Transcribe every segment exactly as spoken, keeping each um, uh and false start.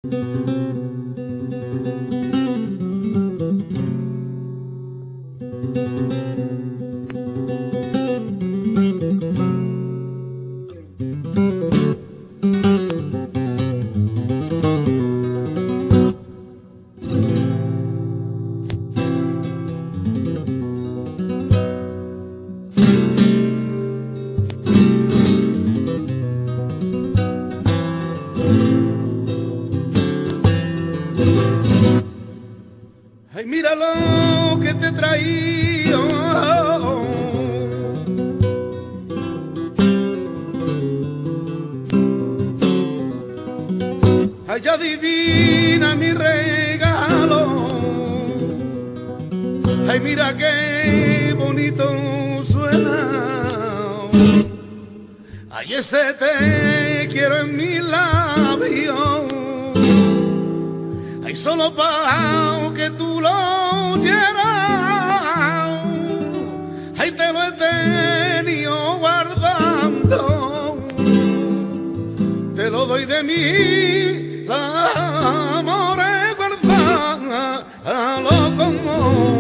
Ay, mira lo que te he traído. Ay, adivina mi regalo. Ay, mira qué bonito suena. Ay, ese te quiero en mi labio. Ay, solo para que tú lo quieras. Ay, te lo he tenido guardando. Te lo doy de mí, la amore guardalo como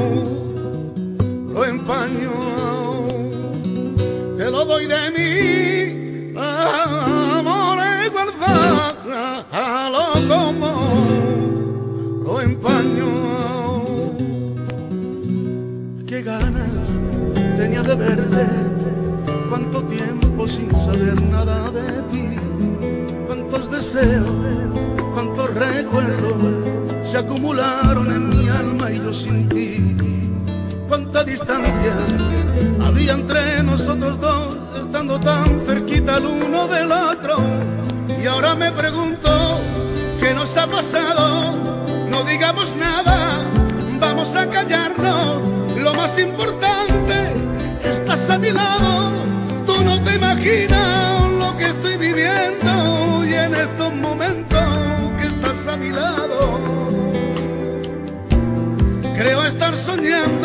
lo empaño. Te lo doy de mí, la amore guardalo como lo empaño. Qué ganas tenía de verte, cuánto tiempo sin saber nada de ti, cuántos deseos, cuántos recuerdos se acumularon en mi alma y yo sin ti. Cuánta distancia había entre nosotros dos, estando tan cerquita el uno del otro. Y ahora me pregunto, ¿qué nos ha pasado? No digamos nada, vamos a callarnos. Lo más importante, estás a mi lado. Tú no te imaginas lo que estoy viviendo, y en estos momentos que estás a mi lado, creo estar soñando.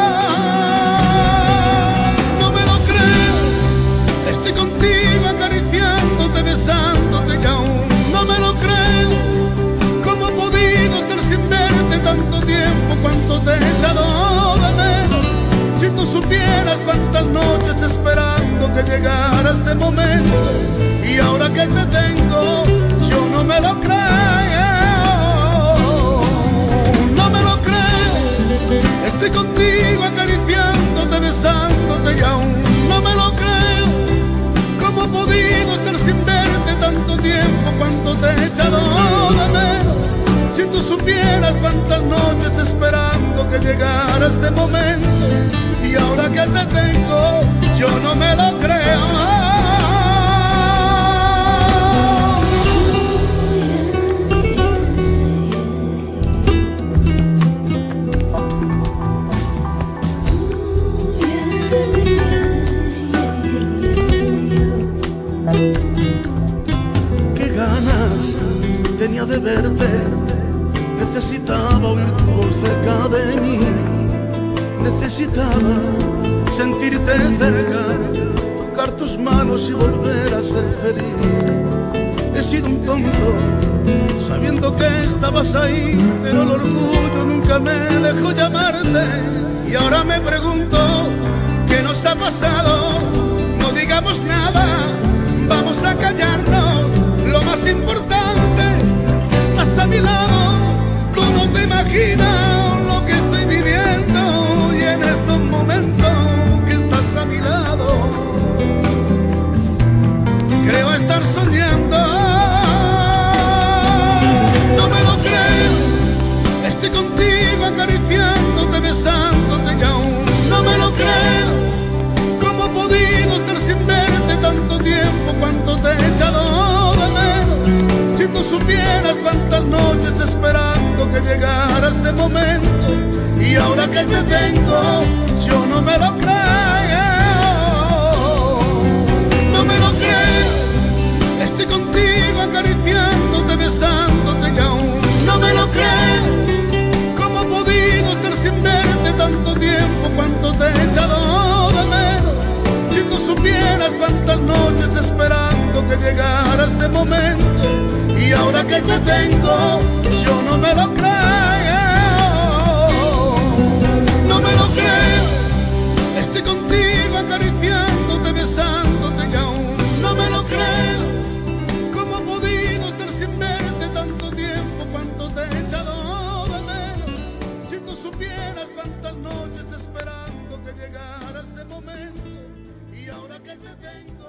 No me lo creo, estoy contigo acariciándote, besándote y aún no me lo creo. ¿Cómo he podido estar sin verte tanto tiempo? Cuánto te he echado de menos. Si tú supieras cuántas noches esperando que llegara este momento, y ahora que te tengo, yo no me lo creo. No me lo creo, estoy contigo acariciándote, besándote y aún no me lo creo. ¿Cómo he podido estar sin verte tanto tiempo? Cuánto te he echado de menos. Si tú supieras cuántas noches esperando que llegara este momento, y ahora que te tengo, yo no me lo creo. Qué ganas tenía de verte, necesitaba oír tu voz cerca de mí. Necesitaba sentirte cerca, tocar tus manos y volver a ser feliz. He sido un tonto, sabiendo que estabas ahí, pero el orgullo nunca me dejó llamarte. Y ahora me pregunto, ¿qué nos ha pasado? No digamos nada, vamos a callarnos. Lo más importante, estás a mi lado. Tú no te imaginas lo que estoy viviendo, y en estos momentos que estás a mi lado, creo estar soñando. No me lo creo, estoy contigo acariciándote, besándote y aún no me lo creo. ¿Cómo he podido estar sin verte tanto tiempo? Cuánto te he echado de menos. Si tú supieras cuántas noches esperando que llegara este momento, y ahora que te tengo, yo no me lo creo. No me lo creo, estoy contigo acariciándote, besándote y aún no me lo creo. ¿Cómo he podido estar sin verte tanto tiempo? Cuánto te he echado de menos. Si tú supieras cuántas noches esperando que llegara este momento, y ahora que te tengo, yo no me lo creo, no me lo creo. Estoy contigo acariciándote, besándote y aún no me lo creo. ¿Cómo he podido estar sin verte tanto tiempo? Cuánto te he echado de menos. Si tú supieras cuántas noches esperando que llegara este momento, y ahora que te tengo.